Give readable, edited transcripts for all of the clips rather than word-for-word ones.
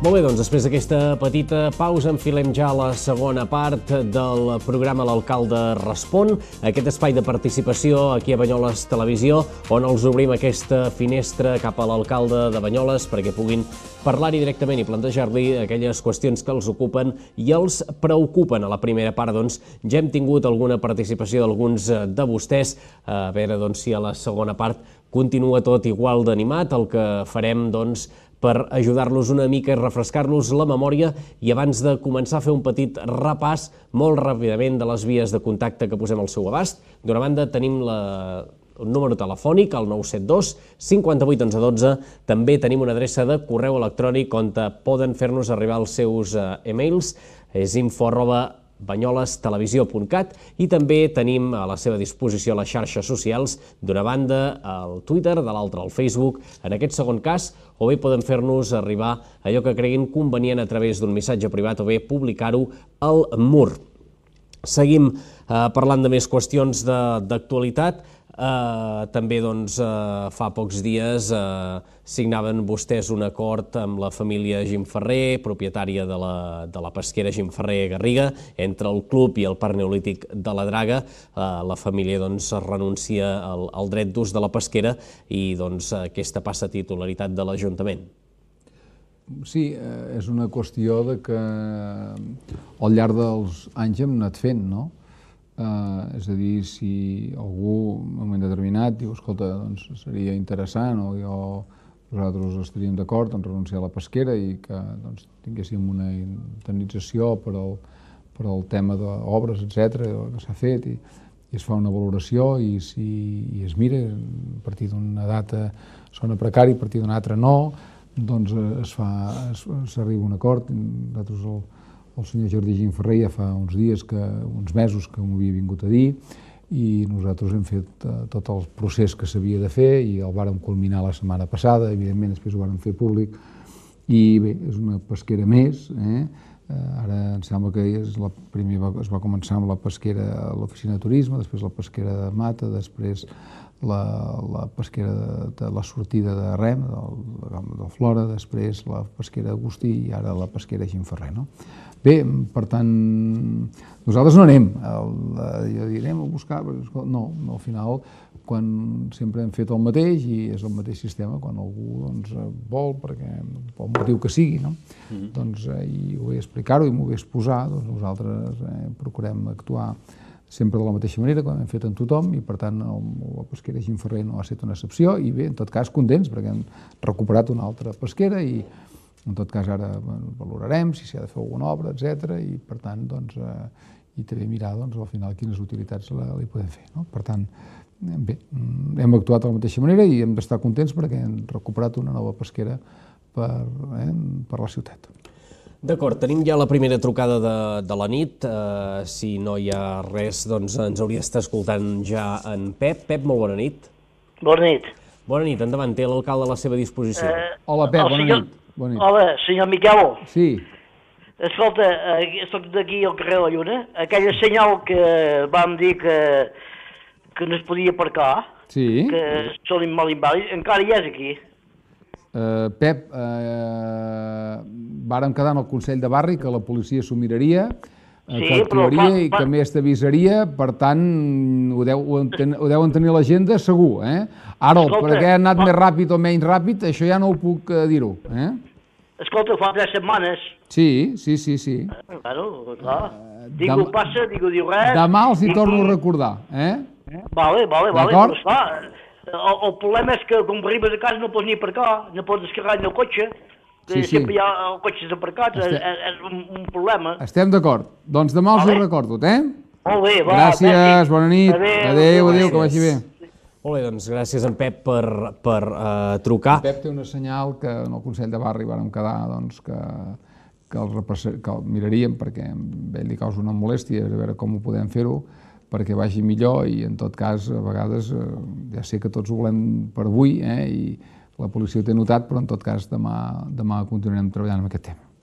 Molt bé, doncs després d'aquesta petita pausa enfilem ja la segona part del programa L'Alcalde Respon, aquest espai de participació aquí a Banyoles Televisió, on els obrim aquesta finestra cap a l'alcalde de Banyoles perquè puguin parlar-hi directament i plantejar-li aquelles qüestions que els ocupen i els preocupen. A la primera part, doncs, ja hem tingut alguna participació d'alguns de vostès. A veure, doncs, si a la segona part continua tot igual d'animat. El que farem, doncs, per ajudar-los una mica i refrescar-los la memòria i abans de començar a fer un petit repàs molt ràpidament de les vies de contacte que posem al seu abast. D'una banda tenim el número telefònic, el 972 58 11 12, també tenim una adreça de correu electrònic on poden fer-nos arribar els seus e-mails, és info@banyolestelevisió.cat, i també tenim a la seva disposició les xarxes socials, d'una banda el Twitter, de l'altra el Facebook. En aquest segon cas, o bé poden fer-nos arribar allò que creguin convenient a través d'un missatge privat o bé publicar-ho al mur. Seguim parlant de més qüestions d'actualitat. També fa pocs dies signaven vostès un acord amb la família Gimferrer, propietària de la pesquera Gimferrer Garriga, entre el club i el Parc Neolític de la Draga. La família renuncia al dret d'ús de la pesquera i aquesta passa a titularitat de l'Ajuntament. Sí, és una qüestió que al llarg dels anys hem anat fent, no? És a dir, si algú en un moment determinat diu, escolta, doncs seria interessant o nosaltres estaríem d'acord en renunciar a la pesquera i que tinguéssim una indemnització per al tema d'obres, etc., que s'ha fet, i es fa una valoració i es mira, a partir d'una data sona precari, a partir d'una altra no, doncs s'arriba a un acord. Nosaltres, el senyor Jordi Gimferrer, ja fa uns mesos que m'ho havia vingut a dir, i nosaltres hem fet tot el procés que s'havia de fer i el vàrem culminar la setmana passada, evidentment després ho vàrem fer públic, i bé, és una pesquera més. Ara em sembla que es va començar amb la pesquera a l'oficina de turisme, després la pesquera de Mata, després la pesquera de la sortida de Rem, del Flora, després la pesquera Agustí i ara la pesquera Gimferrer, no? Bé, per tant, nosaltres no anem a buscar, no, al final, quan sempre hem fet el mateix i és el mateix sistema, quan algú vol, perquè pel motiu que sigui, no? I ho he explicat-ho i m'ho he exposat, nosaltres procurem actuar sempre de la mateixa manera, com hem fet amb tothom, i per tant la pesquera Gimferrer no ha estat una excepció, i bé, en tot cas contents, perquè hem recuperat una altra pesquera i en tot cas ara valorarem si s'ha de fer alguna obra, etc. I per tant, i també mirar al final quines utilitats li podem fer. Per tant, bé, hem actuat de la mateixa manera i hem d'estar contents perquè hem recuperat una nova pesquera per la ciutat. D'acord, tenim ja la primera trucada de la nit. Si no hi ha res, doncs ens hauria d'estar escoltant ja en Pep. Pep, molt bona nit. Bona nit. Bona nit, endavant, té l'alcalde a la seva disposició. Hola, Pep, bona nit. Hola, senyor Miquel. Sí. Escolta, soc d'aquí al carrer de la Lluna. Aquella senyal que vam dir que no es podia aparcar, que són mal invàlids, encara hi és aquí. Pep, vàrem quedar en el Consell de Barri que la policia s'ho miraria, que actuaria i que més t'avisaria, per tant, ho deuen tenir a l'agenda segur. Ara, perquè ha anat més ràpid o menys ràpid, això ja no ho puc dir-ho. Escolta, fa 3 setmanes. Sí. Bueno, clar. Digo passa, diu res. Demà els hi torno a recordar. Vale. Doncs clar, el problema és que quan arribes a casa no pots ni aparcar, no pots descarregar ni el cotxe. Sempre hi ha cotxes aparcats, és un problema. Estem d'acord. Doncs demà els ho recordo, Molt bé, va. Gràcies, bona nit. Adéu, que vagi bé. Molt bé, doncs gràcies en Pep per trucar. Pep té una senyal que en el Consell de Barri vàrem quedar que el miraríem perquè a ell li causa una molèstia, a veure com ho podem fer-ho perquè vagi millor i en tot cas a vegades ja sé que tots ho volem per avui i la policia ho té notat, però en tot cas demà continuarem treballant en aquest tema.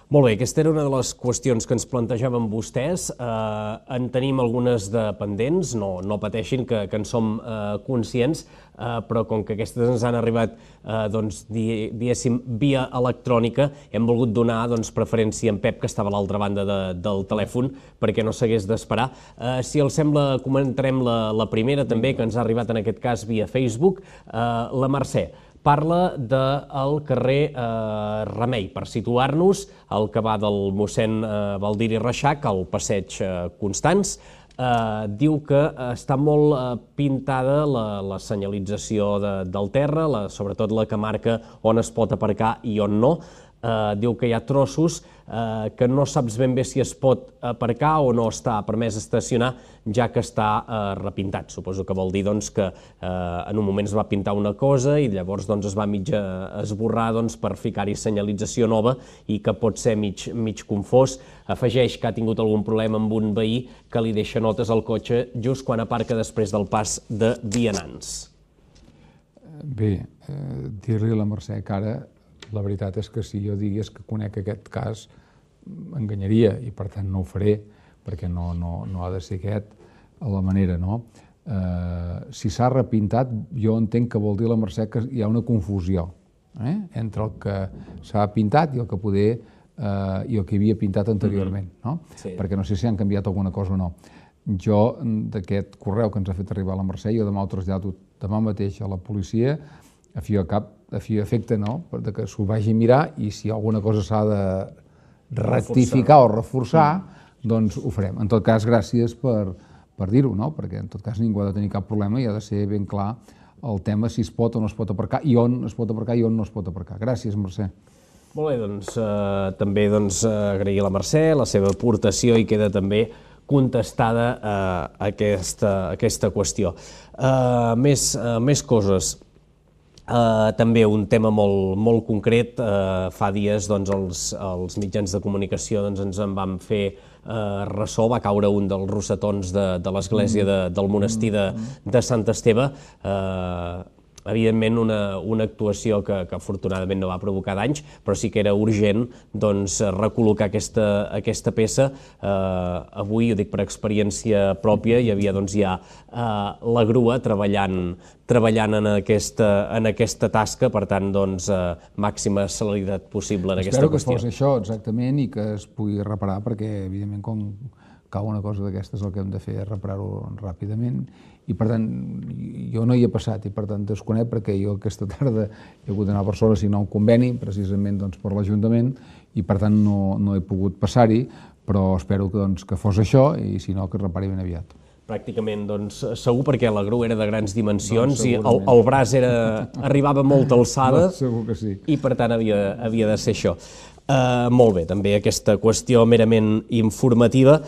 Molt bé, aquesta era una de les qüestions que ens plantejàvem vostès. En tenim algunes de pendents, no pateixin, que en som conscients, però com que aquestes ens han arribat, diguéssim, via electrònica, hem volgut donar preferència a en Pep, que estava a l'altra banda del telèfon, perquè no s'hagués d'esperar. Si els sembla, comentarem la primera també, que ens ha arribat en aquest cas via Facebook. La Mercè parla del carrer Remei, per situar-nos, el que va del mossèn Baldiri Reixac al passeig Constants. Diu que està molt pintada la senyalització del terra, sobretot la que marca on es pot aparcar i on no. Diu que hi ha trossos que no saps ben bé si es pot aparcar o no està permès estacionar, ja que està repintat. Suposo que vol dir que en un moment es va pintar una cosa i llavors es va mig esborrar per ficar-hi senyalització nova i que pot ser mig confós. Afegeix que ha tingut algun problema amb un veí que li deixa notes al cotxe just quan aparca després del pas de vianants. Bé, dir-li a la Mercè que ara la veritat és que si jo digués que conec aquest cas enganyaria i per tant no ho faré perquè no ha de ser aquest a la manera, no? Si s'ha repintat, jo entenc que vol dir la Mercè que hi ha una confusió entre el que s'ha pintat i el que i el que havia pintat anteriorment, no? Perquè no sé si han canviat alguna cosa o no. Jo, d'aquest correu que ens ha fet arribar la Mercè, jo demà ho trasllado demà mateix a la policia, a fi i efecte, que s'ho vagi a mirar i si alguna cosa s'ha de rectificar o reforçar, doncs ho farem. En tot cas, gràcies per dir-ho, perquè en tot cas ningú ha de tenir cap problema i ha de ser ben clar el tema si es pot o no es pot aparcar i on es pot aparcar i on no es pot aparcar. Gràcies, Mercè. Molt bé, doncs també agrair a la Mercè la seva aportació i queda també contestada aquesta qüestió. Més coses. També un tema molt concret. Fa dies els mitjans de comunicació ens en vam fer ressò, va caure un dels rossetons de l'església del monestir de Sant Esteve. Evidentment una actuació que afortunadament no va provocar danys, però sí que era urgent recol·locar aquesta peça. Avui, ho dic per experiència pròpia, hi havia ja la grua treballant en aquesta tasca, per tant, màxima celeritat possible en aquesta qüestió. Espero que fos això exactament i que es pugui reparar, perquè evidentment quan cau una cosa d'aquestes el que hem de fer és reparar-ho ràpidament i per tant jo no hi he passat i per tant desconec perquè jo aquesta tarda he hagut d'anar a Barcelona a signar un conveni precisament per l'Ajuntament i per tant no he pogut passar-hi, però espero que fos això i si no que es repari ben aviat. Pràcticament segur, perquè la grua era de grans dimensions i el braç arribava a molta alçada i per tant havia de ser això. Molt bé, també aquesta qüestió merament informativa.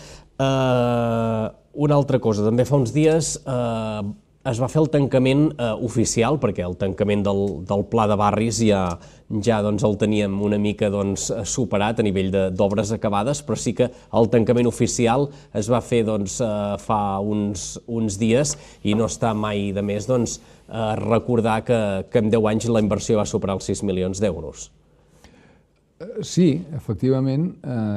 Una altra cosa, també fa uns dies es va fer el tancament oficial, perquè el tancament del pla de barris ja el teníem una mica superat a nivell d'obres acabades, però sí que el tancament oficial es va fer fa uns dies i no està mai de més recordar que en 10 anys la inversió va superar els 6 milions d'euros. Sí, efectivament,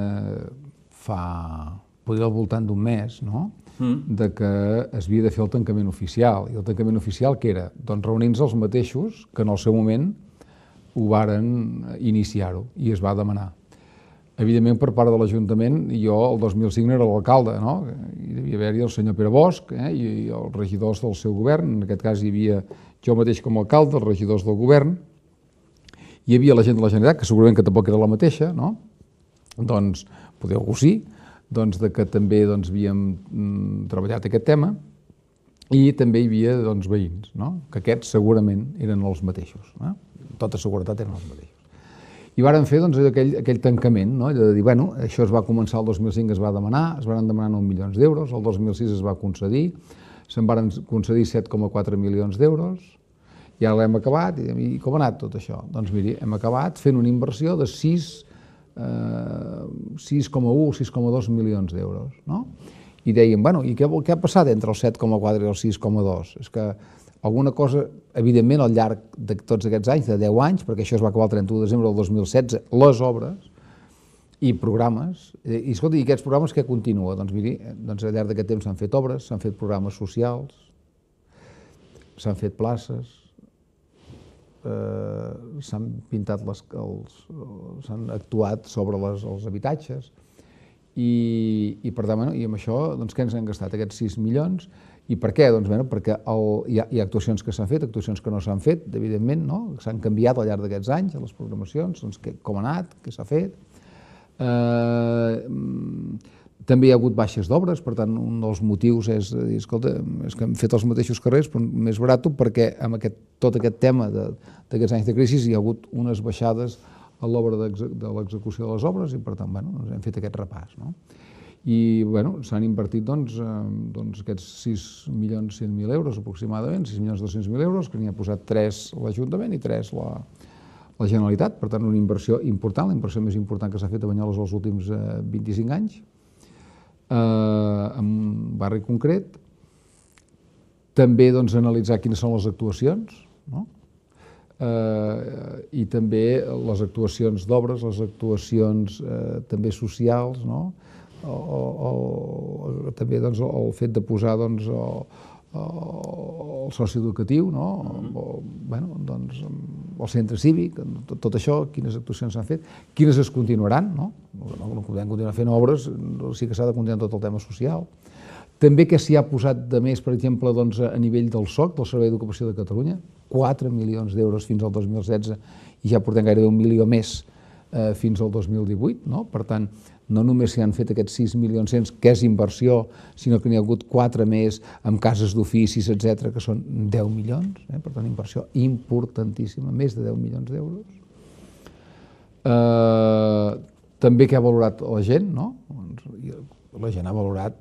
podria al voltant d'un mes, de que es havia de fer el tancament oficial. I el tancament oficial què era? Doncs reunir-nos els mateixos que en el seu moment ho varen iniciar-ho i es va demanar. Evidentment, per part de l'Ajuntament, jo el 2005 era l'alcalde, i devia haver-hi el senyor Pere Bosch i els regidors del seu govern, en aquest cas hi havia jo mateix com a alcalde, els regidors del govern, hi havia la gent de la Generalitat, que segurament que tampoc era la mateixa, doncs poder algú sí, que també havíem treballat aquest tema i també hi havia veïns, que aquests segurament eren els mateixos, amb tota seguretat eren els mateixos. I vàrem fer aquell tancament, de dir, bueno, això es va començar el 2005, es va demanar, es van demanar 9 milions d'euros, el 2006 es va concedir, se'n van concedir 7,4 milions d'euros, i ara l'hem acabat, i com ha anat tot això? Doncs miri, hem acabat fent una inversió de 6,1, 6,2 milions d'euros, I dèiem, bueno, i què ha passat entre el 7,4 i el 6,2? És que alguna cosa, evidentment, al llarg de tots aquests anys, de 10 anys, perquè això es va acabar el 31 de desembre del 2016, les obres, i programes. I escolta, i aquests programes què continua? Doncs miri, al llarg d'aquest temps s'han fet obres, s'han fet programes socials, s'han fet places, s'han pintat s'han actuat sobre els habitatges i per tant, i amb això, doncs què ens han gastat aquests 6 milions? I per què? Doncs perquè hi ha actuacions que s'han fet, actuacions que no s'han fet, evidentment, no? S'han canviat al llarg d'aquests anys a les programacions, doncs com ha anat, què s'ha fet. També hi ha hagut baixes d'obres, per tant, un dels motius és dir, escolta, és que hem fet els mateixos carrers, però més barat, perquè amb tot aquest tema d'aquests anys de crisi hi ha hagut unes baixades a l'obra de l'execució de les obres i, per tant, hem fet aquest repàs. I s'han invertit aquests 6.100.000 euros aproximadament, 6.200.000 euros, que n'hi ha posat 3 l'Ajuntament i 3 la Generalitat, per tant, una inversió important, la inversió més important que s'ha fet a Banyoles els últims 25 anys, en un barri concret. També analitzar quines són les actuacions, i també les actuacions d'obres, les actuacions també socials, també el fet de posar el soci educatiu, el centre cívic, tot això, quines actuacions s'han fet, quines es continuaran, no podem continuar fent obres, sí que s'ha de continuar tot el tema social. També que s'hi ha posat de més, per exemple, a nivell del SOC, del Servei d'Ocupació de Catalunya, 4 milions d'euros fins al 2016 i ja portem gairebé 1 milió més fins al 2018, per tant, no només s'hi han fet aquests 6.100.000, que és inversió, sinó que n'hi ha hagut 4 més amb cases d'oficis, etc., que són 10 milions, per tant, inversió importantíssima, més de 10 milions d'euros. També que ha valorat la gent, la gent ha valorat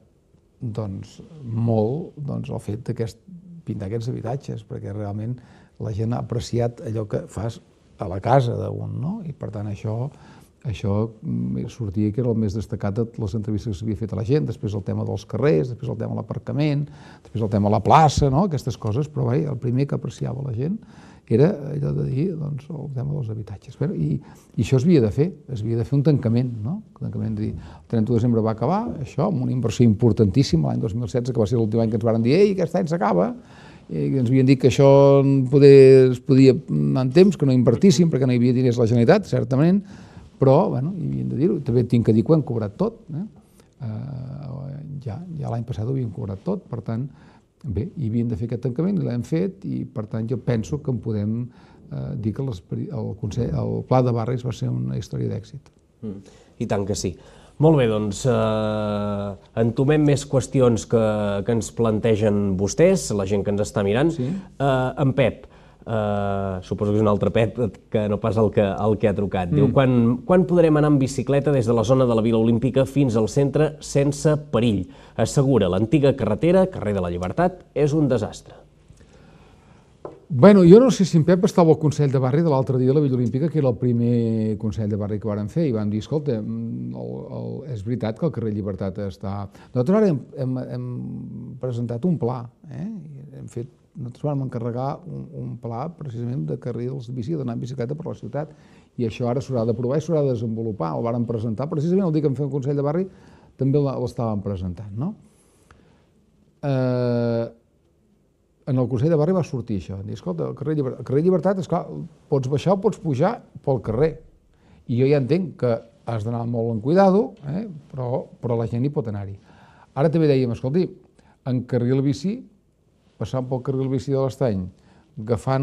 molt el fet de pintar aquests habitatges, perquè realment la gent ha apreciat allò que fas a la casa d'un, i per tant això sortia que era el més destacat de les entrevistes que s'havia fet a la gent, després el tema dels carrers, després el tema de l'aparcament, després el tema de la plaça, aquestes coses, però el primer que apreciava la gent era allò de dir el tema dels habitatges. I això es havia de fer un tancament, el tancament de dir, el 31 de desembre va acabar, això, amb una inversió importantíssima, l'any 2016, que va ser l'últim any que ens van dir, ei, aquest any s'acaba, i ens havien dit que això es podia anar en temps, que no invertíssim, perquè no hi havia diners a la Generalitat, certament, però hi havien de dir-ho. També tinc que dir que ho hem cobrat tot. Ja l'any passat ho havíem cobrat tot, per tant, bé, hi havien de fer aquest tancament i l'hem fet i, per tant, jo penso que en podem dir que el Pla de Barris va ser una història d'èxit. I tant que sí. Molt bé, doncs entomem més qüestions que ens plantegen vostès, la gent que ens està mirant. En Pep, suposo que és un altre Pep que no pas el que ha trucat. Diu, quan podrem anar amb bicicleta des de la zona de la Vila Olímpica fins al centre sense perill? Assegura, l'antiga carretera, carrer de la Llibertat, és un desastre. Bueno, jo no sé si en Pep estava al Consell de Barri de l'altre dia de la Vila Olímpica, que era el primer Consell de Barri que vàrem fer, i vam dir, escolta, és veritat que el carrer Llibertat està... Nosaltres ara hem presentat un pla, nosaltres vam encarregar un pla precisament de carrils bici, d'anar en bicicleta per la ciutat, i això ara s'haurà d'aprovar i s'haurà de desenvolupar. El vàrem presentar, precisament el dia que vam fer el Consell de Barri també l'estàvem presentant, no? En el Consell de Barri va sortir això, dir, escolta, el carrer Llibertat, esclar, pots baixar o pots pujar pel carrer, i jo ja entenc que has d'anar molt en cuidado, però la gent hi pot anar-hi. Ara també dèiem, escolti, en carril bici, passant pel carril bici de l'Estany, agafant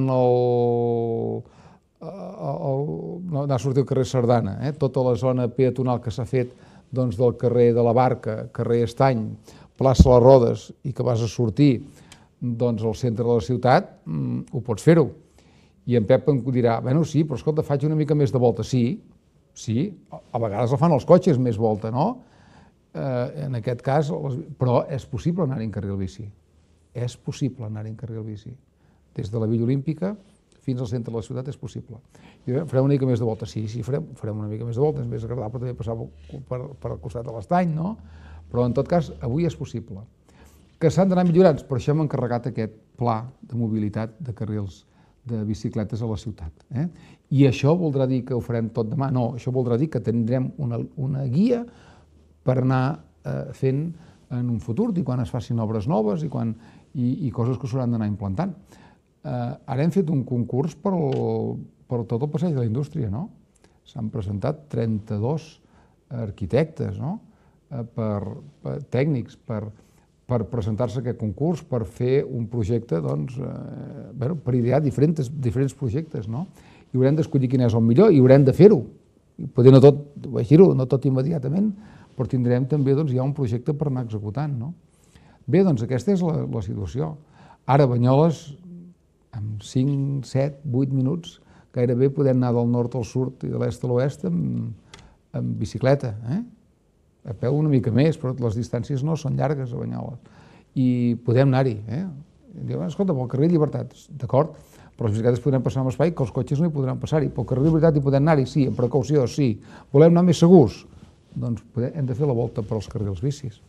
anar a sortir al carrer Sardana, tota la zona peatonal que s'ha fet del carrer de la Barca, carrer Estany, plaça Les Rodes, i que vas a sortir al centre de la ciutat, ho pots fer-ho. I en Pep em dirà, bueno, sí, però escolta, faig una mica més de volta. Sí, a vegades el fan els cotxes més volta, no? En aquest cas, però és possible anar en carril bici. És possible anar en carril bici. Des de la Villa Olímpica fins al centre de la ciutat és possible. Farem una mica més de volta, sí, farem una mica més de volta, és més agradable també passar per al costat de l'Estany, no? Però en tot cas, avui és possible. Que s'han d'anar millorant, per això hem encarregat aquest pla de mobilitat de carrils de bicicletes a la ciutat. I això voldrà dir que ho farem tot demà? No, això voldrà dir que tindrem una guia per anar fent en un futur, i quan es facin obres noves i coses que s'hauran d'anar implantant. Ara hem fet un concurs per tot el passeig de la indústria, no? S'han presentat 32 arquitectes, no? Tècnics, per presentar-se a aquest concurs, per fer un projecte, per idear diferents projectes, no? I haurem d'escollir quin és el millor i haurem de fer-ho. Potser no tot, vaig-dir-ho, no tot immediatament, però tindrem també ja un projecte per anar executant, no? Bé, doncs aquesta és la situació. Ara, Banyoles, en 5, 7, 8 minuts, gairebé podem anar del nord al sud i de l'est a l'oest amb bicicleta, a peu una mica més, però les distàncies no són llargues a Banyoles. I podem anar-hi. Diuen, escolta, pel carrer Llibertat, d'acord, però les bicicletes podrem passar amb espai que els cotxes no hi podran passar-hi. Pel carrer Llibertat hi podem anar-hi, sí, amb precaució, sí. Volem anar més segurs? Doncs hem de fer la volta per als carrils bicis.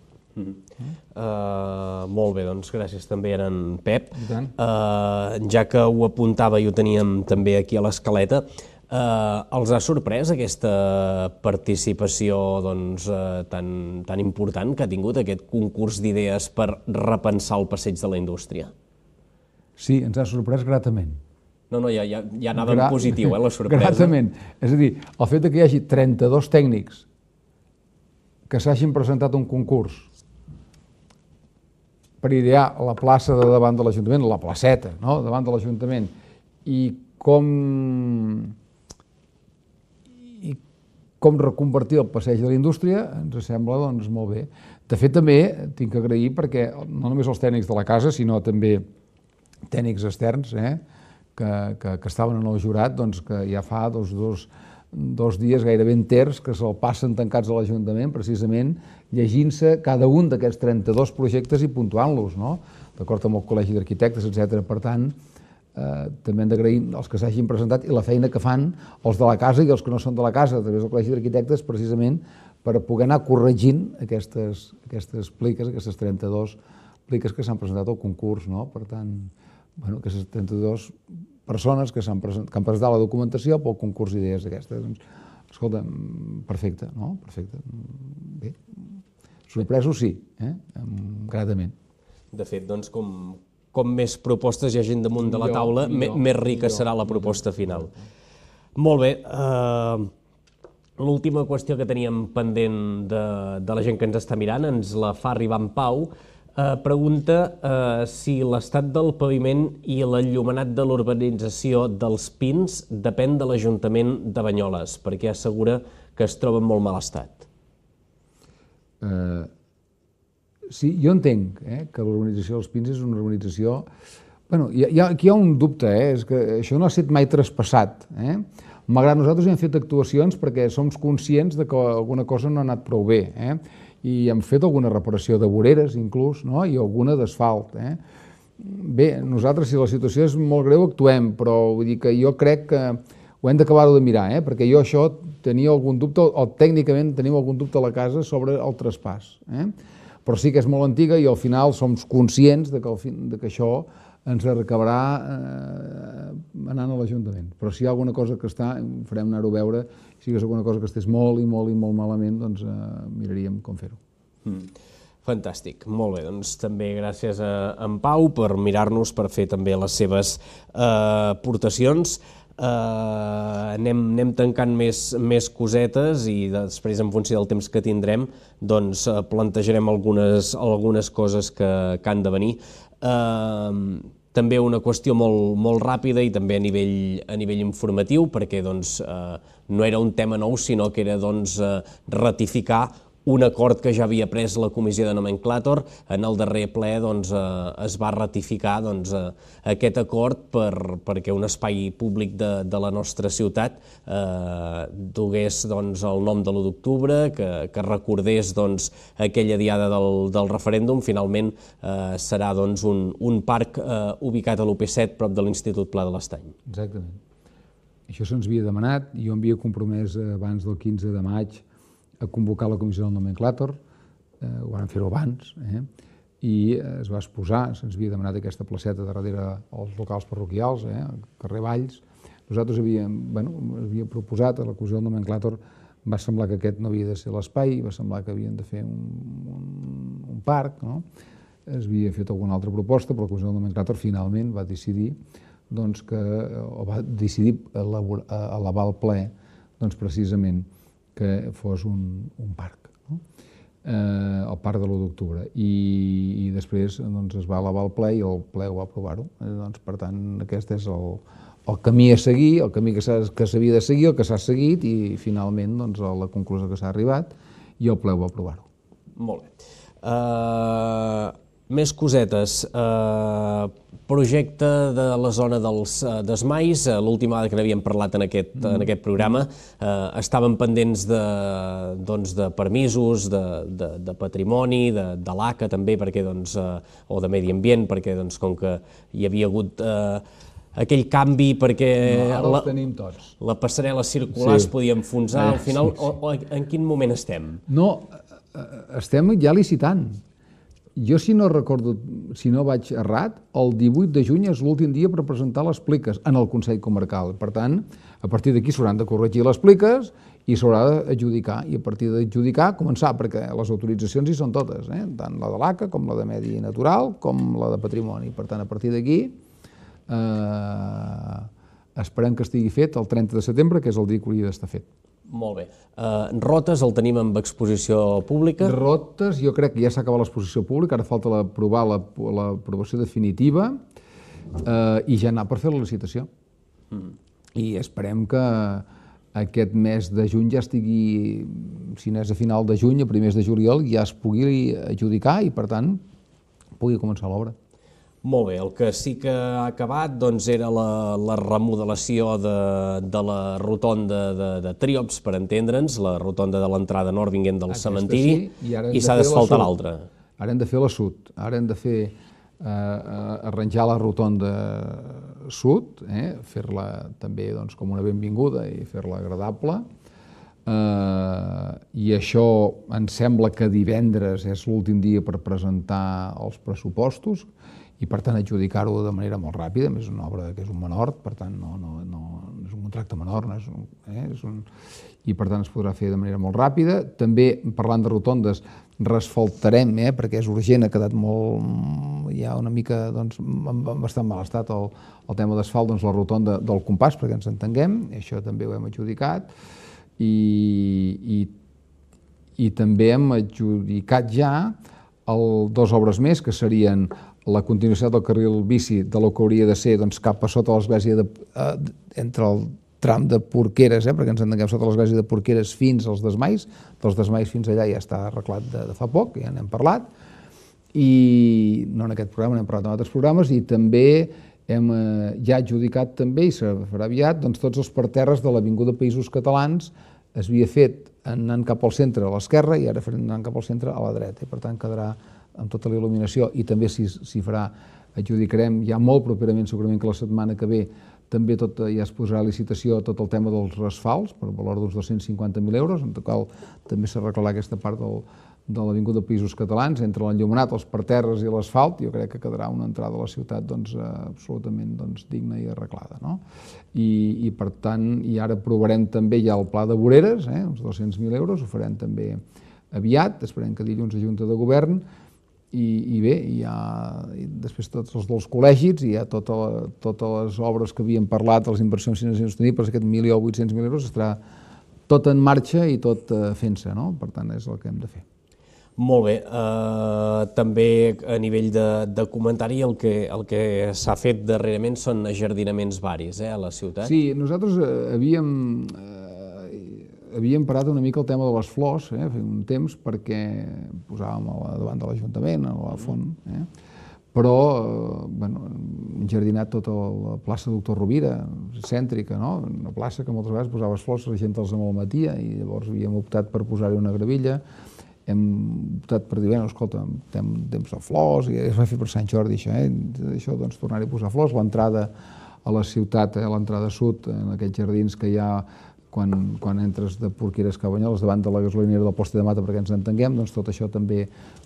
Molt bé, doncs gràcies també a en Pep. Ja que ho apuntava i ho teníem també aquí a l'escaleta, els ha sorprès aquesta participació tan important que ha tingut aquest concurs d'idees per repensar el passeig de la indústria? Sí, ens ha sorprès gratament. No, ja anava en positiu, la sorpresa. Gratament. És a dir, el fet que hi hagi 32 tècnics que s'hagin presentat un concurs per idear la plaça de davant de l'Ajuntament, la placeta, davant de l'Ajuntament, i com reconvertir el passeig de la indústria, ens sembla molt bé. De fet, també tinc que agrair perquè no només els tècnics de la casa, sinó també tècnics externs que estaven en el jurat, que ja fa dos dies gairebé enters que se'l passen tancats a l'Ajuntament, precisament llegint-se cada un d'aquests 32 projectes i puntuant-los, d'acord amb el Col·legi d'Arquitectes, etc. Per tant, també hem d'agrair els que s'hagin presentat i la feina que fan els de la casa i els que no són de la casa, a través del Col·legi d'Arquitectes, precisament per poder anar corregint aquestes pliques, aquestes 32 pliques que s'han presentat al concurs. Per tant, aquestes 32 persones que han presentat la documentació pel concurs d'idees aquestes. Escolta, perfecte, no? Perfecte. Bé, sorpresos sí, gratament. De fet, doncs, com més propostes hi hagi damunt de la taula, més rica serà la proposta final. Molt bé. L'última qüestió que teníem pendent de la gent que ens està mirant ens la fa arribar en Pau. Pregunta si l'estat del paviment i l'enllumenat de l'urbanització dels Pins depèn de l'Ajuntament de Banyoles, perquè assegura que es troba en molt mal estat. Sí, jo entenc que l'urbanització dels Pins és una urbanització... Aquí hi ha un dubte, és que això no ha estat mai traspassat. Malgrat nosaltres hem fet actuacions perquè som conscients que alguna cosa no ha anat prou bé, i hem fet alguna reparació de voreres, inclús, i alguna d'asfalt. Bé, nosaltres, si la situació és molt greu, actuem, però vull dir que jo crec que ho hem d'acabar-ho de mirar, perquè jo això tenia algun dubte, o tècnicament tenim algun dubte a la casa sobre el traspàs. Però sí que és molt antiga i al final som conscients que això ens recabarà anant a l'Ajuntament. Però si hi ha alguna cosa que farem anar-ho a veure. Si hi hagués alguna cosa que estés molt i molt i molt malament, doncs miraríem com fer-ho. Fantàstic, molt bé. Doncs també gràcies a en Pau per mirar-nos, per fer també les seves aportacions. Anem tancant més cosetes i després, en funció del temps que tindrem, doncs plantejarem algunes coses que han de venir. També una qüestió molt ràpida i també a nivell informatiu, perquè no era un tema nou, sinó que era ratificar un acord que ja havia pres la Comissió de Nomenclàtor. En el darrer ple es va ratificar aquest acord perquè un espai públic de la nostra ciutat dugués el nom de l'1 d'octubre, que recordés aquella diada del referèndum. Finalment serà un parc ubicat a l'UP7, prop de l'Institut Pla de l'Estany. Exactament. Això se'ns havia demanat, jo m'havia compromès abans del 15 de maig a convocar la Comissió del Nomenclàtor, ho van fer-ho abans, i es va exposar, se'ns havia demanat aquesta placeta darrere els locals parroquials, al carrer Valls. Nosaltres havíem proposat a la comissió del nomenclàtor, va semblar que aquest no havia de ser l'espai, va semblar que havien de fer un parc, no? Es havia fet alguna altra proposta, però la comissió del nomenclàtor finalment va decidir elevar al ple precisament que fos un parc, el parc de l'1 d'octubre, i després es va elevar al ple i el ple ho va aprovar-ho. Per tant, aquest és el camí a seguir, el camí que s'havia de seguir, el que s'ha seguit, i finalment la conclusió que s'ha arribat, i el ple ho va aprovar-ho. Molt bé. Més cosetes. Projecte de la zona dels Desmais, l'última vegada que n'havíem parlat en aquest programa, estaven pendents de permisos, de patrimoni, de l'ACA també, o de medi ambient, perquè com que hi havia hagut aquell canvi perquè la passarel·la circular es podia enfonsar, al final, en quin moment estem? No, estem ja licitant. Jo, si no recordo, si no vaig errat, el 18 de juny és l'últim dia per presentar les pliques en el Consell Comarcal. Per tant, a partir d'aquí s'hauran de corregir les pliques i s'haurà d'adjudicar. I a partir d'adjudicar, començar, perquè les autoritzacions hi són totes, tant la de l'ACA com la de Medi Natural com la de Patrimoni. Per tant, a partir d'aquí esperem que estigui fet el 30 de setembre, que és el dia que hauria d'estar fet. Molt bé. Rotes el tenim amb exposició pública? Rotes, jo crec que ja s'ha acabat l'exposició pública, ara falta aprovar l'aprovació definitiva i ja anar per fer la licitació. I esperem que aquest mes de juny ja estigui, si no és a final de juny, a primers de juliol, ja es pugui adjudicar i, per tant, pugui començar l'obra. Molt bé, el que sí que ha acabat era la remodelació de la rotonda de Tríops, per entendre'ns, la rotonda de l'entrada nord vinguent del cementiri, i s'ha d'asfaltar l'altra. Ara hem de fer la sud, ara hem de fer arranjar la rotonda sud, fer-la també com una benvinguda i fer-la agradable, i això em sembla que divendres és l'últim dia per presentar els pressupostos, i per tant adjudicar-ho de manera molt ràpida. És una obra que és un menor, per tant no és un contracte menor, i per tant es podrà fer de manera molt ràpida. També, parlant de rotondes, resfaltarem, perquè és urgent, ha quedat molt, ja una mica, en bastant mal estat el tema d'asfalt, la rotonda del Compàs, perquè ens entenguem, això també ho hem adjudicat, i també hem adjudicat ja dues obres més, que serien la continuació del carril bici de lo que hauria de ser cap a sota l'església, entre el tram de Porqueres, perquè ens entenguem, sota l'església de Porqueres fins als Desmais, dels Desmais fins allà ja està arreglat de fa poc, ja n'hem parlat, i no en aquest programa, n'hem parlat en altres programes, i també hem ja adjudicat també, i se farà aviat, tots els parterres de l'Avinguda Països Catalans. Es havia fet anant cap al centre a l'esquerra i ara farem anant cap al centre a la dreta, i per tant quedarà amb tota la il·luminació, i també s'hi farà, adjudicarem ja molt properament, segurament que la setmana que ve, també ja es posarà a licitació tot el tema dels asfalts, per valor d'uns 250.000 euros, en el qual també s'arreglarà aquesta part de l'Avinguda Països Catalans, entre l'enllumenat, els parterres i l'asfalt. Jo crec que quedarà una entrada a la ciutat absolutament digna i arreglada. I per tant, i ara aprovarem també ja el pla de voreres, uns 200.000 euros, ho farem també aviat, esperem que dilluns a Junta de Govern, i bé, després tots els dels col·legis, i hi ha totes les obres que havíem parlat, les inversions financeres sostenibles, aquest 1.800.000 euros estarà tot en marxa i tot fent-se, per tant és el que hem de fer. Molt bé, també a nivell de comentari el que s'ha fet darrerament són ajardinaments varis a la ciutat. Sí, nosaltres havíem parat una mica el tema de les flors, fa un temps, perquè posàvem davant de l'Ajuntament, a la font, però enjardinat tota la plaça Doctor Rovira, cèntrica, una plaça que moltes vegades posaves flors, la gent els malmetia, i llavors havíem optat per posar-hi una gravilla, hem optat per dir, escolta, temps de flors, i es va fer per Sant Jordi això, tornar-hi a posar flors, l'entrada a la ciutat, l'entrada sud, en aquests jardins que hi ha quan entres de Porqueres cap a Banyoles, davant de la gasolinera del Poste de Mata, perquè ens entenguem, doncs tot això també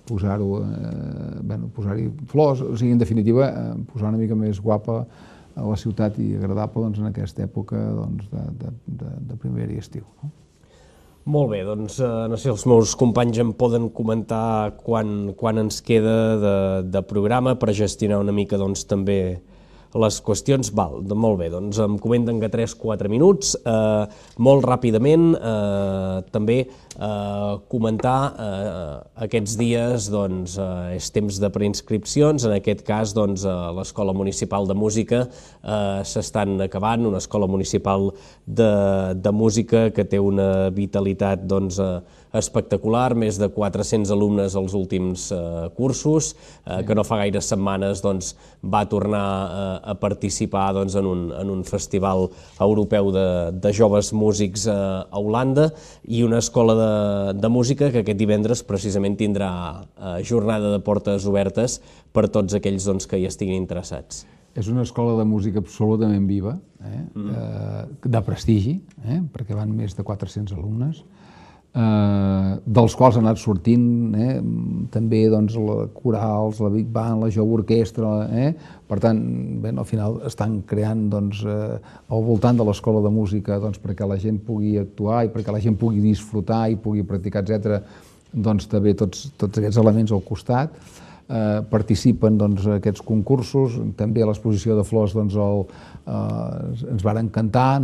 posar-hi flors, o sigui, en definitiva, posar una mica més guapa a la ciutat i agradable en aquesta època de primavera i estiu. Molt bé, doncs no sé, els meus companys em poden comentar quan ens queda de programa per gestionar una mica doncs també les qüestions. Molt bé, doncs em comenten que 3-4 minuts. Molt ràpidament, també comentar aquests dies és temps de preinscripcions. En aquest cas, l'Escola Municipal de Música s'estan acabant, una escola municipal de música que té una vitalitat espectacular, més de 400 alumnes als últims cursos, que no fa gaires setmanes va tornar a participar en un festival europeu de joves músics a Holanda, i una escola de música que aquest divendres precisament tindrà jornada de portes obertes per tots aquells que hi estiguin interessats. És una escola de música absolutament viva, de prestigi, perquè van més de 400 alumnes, dels quals han anat sortint també corals, la Big Band, la jove orquestra. Per tant, al final estan creant al voltant de l'escola de música perquè la gent pugui actuar i perquè la gent pugui disfrutar i pugui practicar, etc. També tots aquests elements al costat. Participen aquests concursos, també a l'exposició de flors ens varen cantar,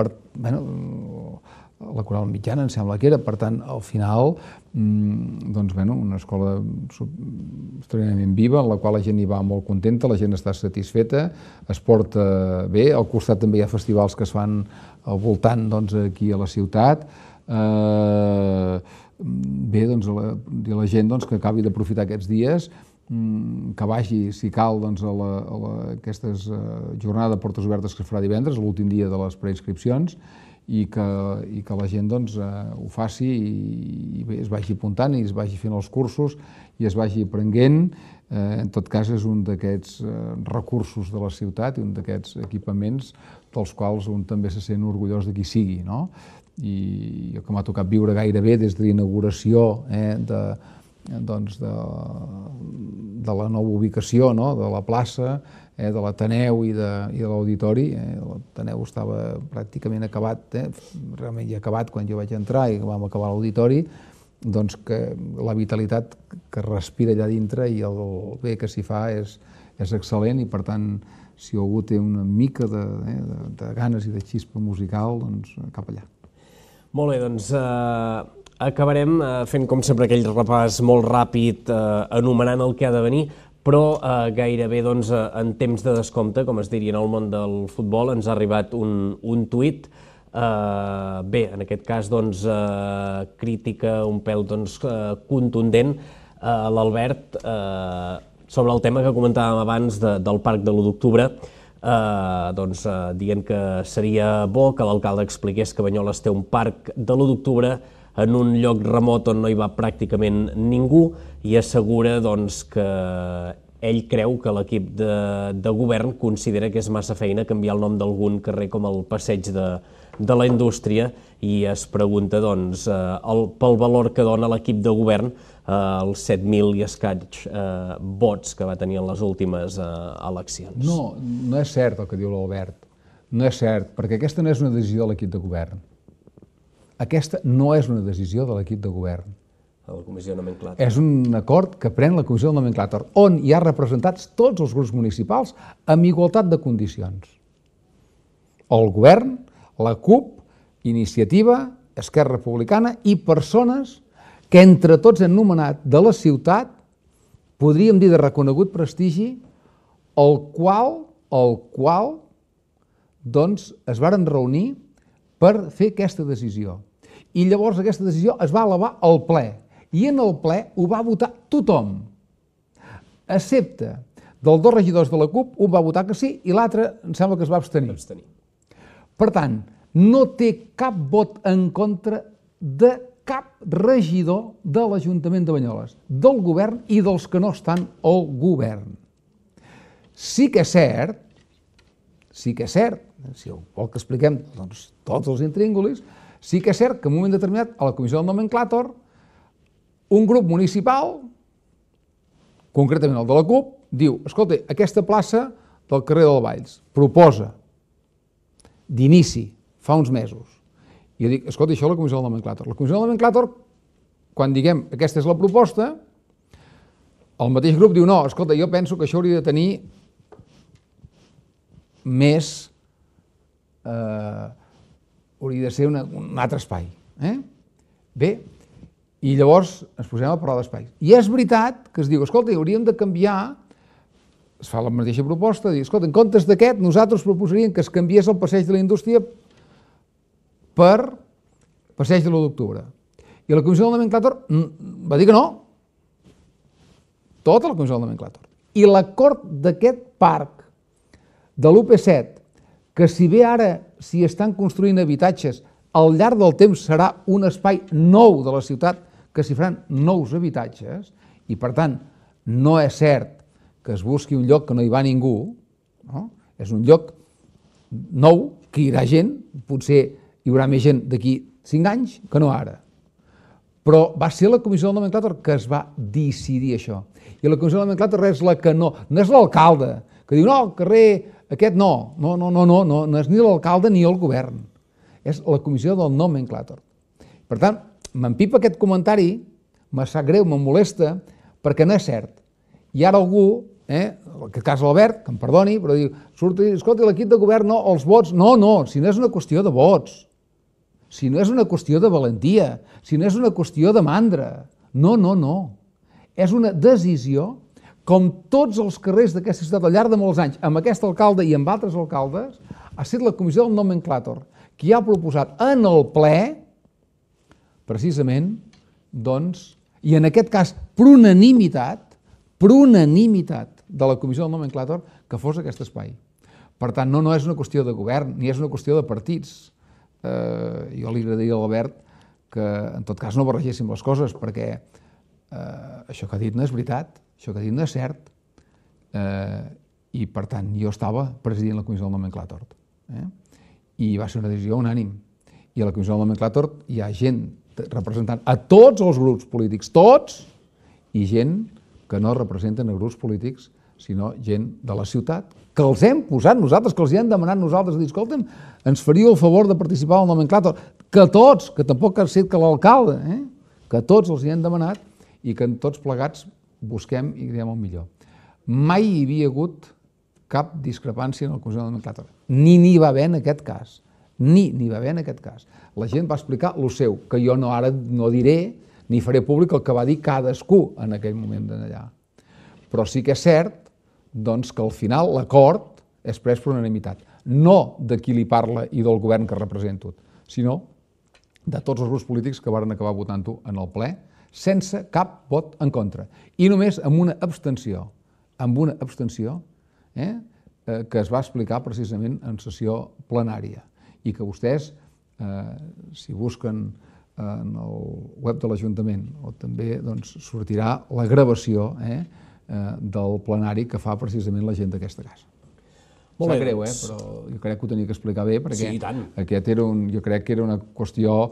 la Coral Mitjana, em sembla que era. Per tant, al final, una escola extraordinàriament viva, en la qual la gent hi va molt contenta, la gent està satisfeta, es porta bé. Al costat també hi ha festivals que es fan al voltant aquí a la ciutat. Bé, dir a la gent que acabi d'aprofitar aquests dies, que vagi, si cal, a aquesta jornada de portes obertes que es farà divendres, l'últim dia de les preinscripcions, i que la gent ho faci i es vagi apuntant i es vagi fent els cursos i es vagi aprenent. En tot cas, és un d'aquests recursos de la ciutat i un d'aquests equipaments dels quals un també se sent orgullós de qui sigui. I que m'ha tocat viure gairebé des de l'inauguració de la nova ubicació, de la plaça, de l'Ateneu i de l'Auditori. L'Ateneu estava pràcticament acabat, realment ja acabat quan jo vaig entrar i vam acabar l'Auditori, que la vitalitat que respira allà dintre i el bé que s'hi fa és excel·lent, i per tant, si algú té una mica de ganes i de xispa musical, cap allà. Molt bé, doncs acabarem fent com sempre aquell repàs molt ràpid, anomenant el que ha de venir, però gairebé en temps de descompte, com es diria en el món del futbol, ens ha arribat un tuit. Bé, en aquest cas, crítica un pèl contundent a l'Albert sobre el tema que comentàvem abans del Parc de l'1 d'octubre, dient que seria bo que l'alcalde expliqués que Banyoles té un parc de l'1 d'octubre en un lloc remot on no hi va pràcticament ningú, i assegura que ell creu que l'equip de govern considera que és massa feina canviar el nom d'algun carrer com el Passeig de la Indústria, i es pregunta pel valor que dona l'equip de govern els 7.000 i escaig vots que va tenir en les últimes eleccions. No és cert el que diu l'Albert, no és cert, perquè aquesta no és una decisió de l'equip de govern. Aquesta no és una decisió de l'equip de govern. De la Comissió de Nomenclàtor. És un acord que pren la Comissió de Nomenclàtor, on hi ha representats tots els grups municipals amb igualtat de condicions. El govern, la CUP, Iniciativa, Esquerra Republicana i persones que entre tots hem nomenat de la ciutat, podríem dir de reconegut prestigi, el qual es varen reunir per fer aquesta decisió. I llavors aquesta decisió es va elevar al ple, i en el ple ho va votar tothom, excepte dels 2 regidors de la CUP, un va votar que sí i l'altre em sembla que es va abstenir. Per tant, no té cap vot en contra de cap regidor de l'Ajuntament de Banyoles, del govern i dels que no estan al govern. Sí que és cert, si vol que expliquem tots els intríngulis, sí que és cert que en un moment determinat a la comissió del nomenclàtor un grup municipal, concretament el de la CUP, diu, escolta, aquesta plaça del carrer dels Valls proposa d'inici, fa uns mesos. I jo dic, escolta, això és la comissió del nomenclàtor. La comissió del nomenclàtor, quan diguem aquesta és la proposta, el mateix grup diu, no, escolta, jo penso que això hauria de tenir més, hauria de ser un altre espai. Bé, i llavors ens posem a parlar d'espais. I és veritat que es diu, escolta, hauríem de canviar, es fa la mateixa proposta, dir, escolta, en comptes d'aquest, nosaltres proposaríem que es canviés el passeig de la Indústria per passeig de l'1 d'octubre. I la comissió del nomenclàtor va dir que no. Tota la comissió del nomenclàtor. I l'acord d'aquest parc de l'UP7, que si bé ara s'hi estan construint habitatges, al llarg del temps serà un espai nou de la ciutat que s'hi faran nous habitatges i, per tant, no és cert que es busqui un lloc que no hi va ningú, no? És un lloc nou, que hi haurà gent, potser hi haurà més gent d'aquí 5 anys que no ara. Però va ser la comissió del nomenclàtor que es va decidir això. I la comissió del nomenclàtor és la que no és l'alcalde, que diu, no, el carrer aquest no és ni l'alcalde ni el govern. És la comissió del nomenclàtor. Per tant, m'empipa aquest comentari, me sap greu, me'n molesta, perquè no és cert. I ara algú, en aquest cas l'Albert, que em perdoni, però diu, escolta, l'equip de govern no, els vots, no, si no és una qüestió de vots, si no és una qüestió de valentia, si no és una qüestió de mandra, no. És una decisió, com tots els carrers d'aquesta ciutat al llarg de molts anys, amb aquest alcalde i amb altres alcaldes, ha estat la comissió del nomenclàtor, qui ha proposat en el ple, precisament, doncs, i en aquest cas per unanimitat de la comissió del nomenclàtor, que fos aquest espai. Per tant, no és una qüestió de govern, ni és una qüestió de partits. Jo li agradaria a l'Albert que, en tot cas, no barregéssim les coses, perquè això que ha dit no és veritat, això que ha dit no és cert, i, per tant, jo estava presidint la comissió del nomenclàtor. I va ser una decisió unànime. I a la comissió del nomenclàtor hi ha gent representant a tots els grups polítics, tots, i gent que no representen a grups polítics, sinó gent de la ciutat, que els hem posat nosaltres, que els hi hem demanat nosaltres, dir, escolta'm, ens faríeu el favor de participar al nomenclàtor, que tots, que tampoc ha estat que l'alcalde, que tots els hi hem demanat i que tots plegats busquem i diem el millor. Mai hi havia hagut cap discrepància en la comissió del nomenclàtor, ni n'hi va haver en aquest cas. N'hi va haver en aquest cas. La gent va explicar el seu, que jo ara no diré ni faré públic el que va dir cadascú en aquell moment d'allà. Però sí que és cert doncs, que al final l'acord és pres per unanimitat. No de qui li parla i del govern que represento, sinó de tots els grups polítics que varen acabar votant-ho en el ple, sense cap vot en contra. I només amb una abstenció, que es va explicar precisament en sessió plenària i que vostès, si busquen en el web de l'Ajuntament, o també sortirà la gravació del plenari que fa precisament la gent d'aquesta casa. Sap greu, però jo crec que ho tenia que explicar bé, perquè aquest jo crec que era una qüestió...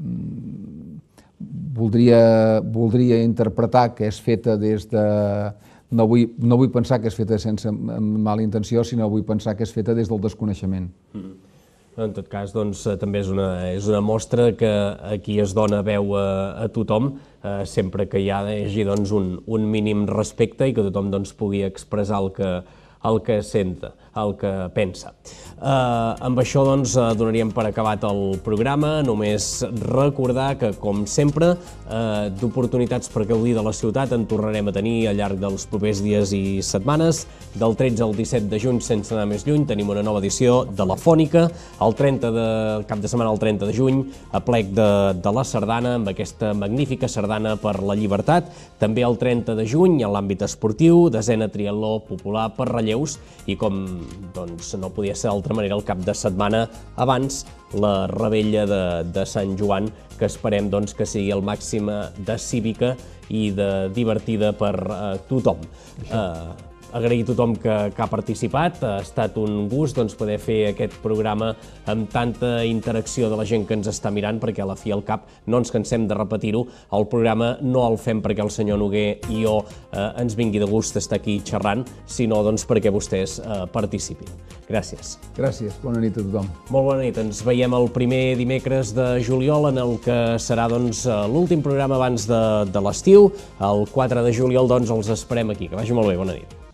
Voldria interpretar que és feta des de... No vull pensar que és feta sense mala intenció, sinó vull pensar que és feta des del desconeixement. En tot cas, doncs, també és una mostra que aquí es dona veu a tothom, sempre que hi hagi un mínim respecte i que tothom pugui expressar el que senta, el que pensa. Amb això donaríem per acabat el programa, només recordar que, com sempre, d'oportunitats per gaudir de la ciutat en tornarem a tenir al llarg dels propers dies i setmanes. Del 13 al 17 de juny, sense anar més lluny, tenim una nova edició de la Fònica. El cap de setmana, el 30 de juny, a plec de la sardana, amb aquesta magnífica sardana per la llibertat. També el 30 de juny, en l'àmbit esportiu, desena triatló popular per relleus i, com no podia ser d'altra manera, el cap de setmana abans, la revetlla de Sant Joan, que esperem que sigui el màxim de cívica i de divertida per tothom. agrair a tothom que ha participat. Ha estat un gust poder fer aquest programa amb tanta interacció de la gent que ens està mirant, perquè a la fi al cap no ens cansem de repetir-ho. El programa no el fem perquè el senyor Noguer i jo ens vingui de gust estar aquí xerrant, sinó perquè vostès participin. Gràcies. Gràcies. Bona nit a tothom. Molt bona nit. Ens veiem el primer dimecres de juliol, en el que serà l'últim programa abans de l'estiu. El 4 de juliol els esperem aquí. Que vagi molt bé. Bona nit.